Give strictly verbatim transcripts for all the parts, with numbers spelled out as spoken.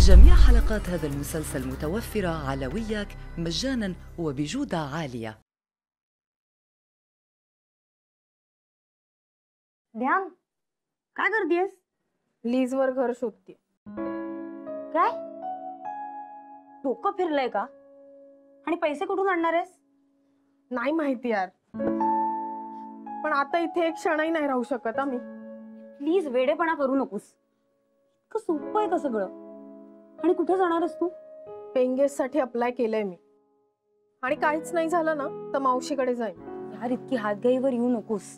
جميع حلقات هذا المسلسل متوفرة على وياك مجاناً وبجودة عالية. ध्यान, काय करतेस? लीजवर घर शोधते. काय? डोकं फिरलंय का? आणि पैसे कुठून आणणार आहेस? नाही माहिती यार, पण आता इथे एक क्षणही नाही राहू शकत आम्ही. प्लीज वेडेपणा करू नकोस. का सोपं आहे का सगळं? आणि कुठे जाणार आहेस तू? पेंगेस साठी अप्लाय केलंय मी, आणि काहीच नाही झालं ना तर मावशीकडे जाईन. यार इतकी हातगाईवर येऊ नकोस.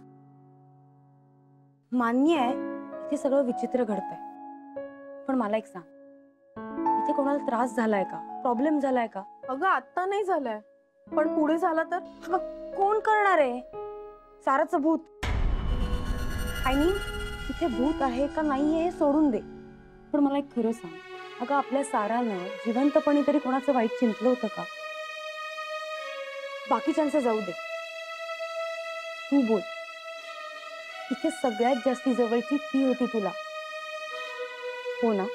मान्य आहे इथे सगळं विचित्र घडतंय, पण मला एक सांग, इथे कोणाला त्रास झालाय का? प्रॉब्लेम झालाय का? अगं आता नाही झालाय, पण पुढे झाला तर? अगं कोण करणार आहे? साराचं भूत. आय मीन इथे भूत आहे का नाहीये हे सोडून दे, पण मला एक खरं सांग, अगं आपल्या सारानं जिवंतपणी तरी कोणाचं वाईट चिंतलं होतं का? बाकीच्यांचं जाऊ दे, तू बोल. इथे सगळ्यात जास्ती जवळची ती होती तुला, हो ना?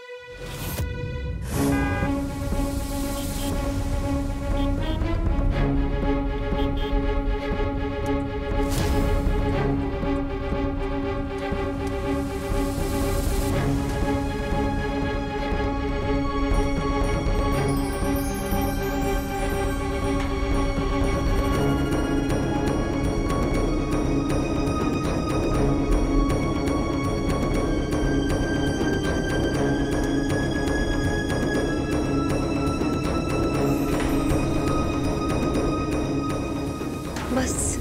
बस.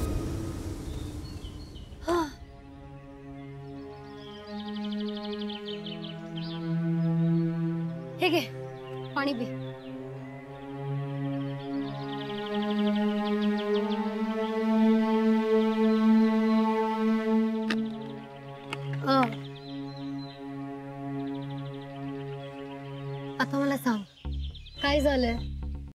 हे घे पाणी पी. आता मला सांग काय झालंय?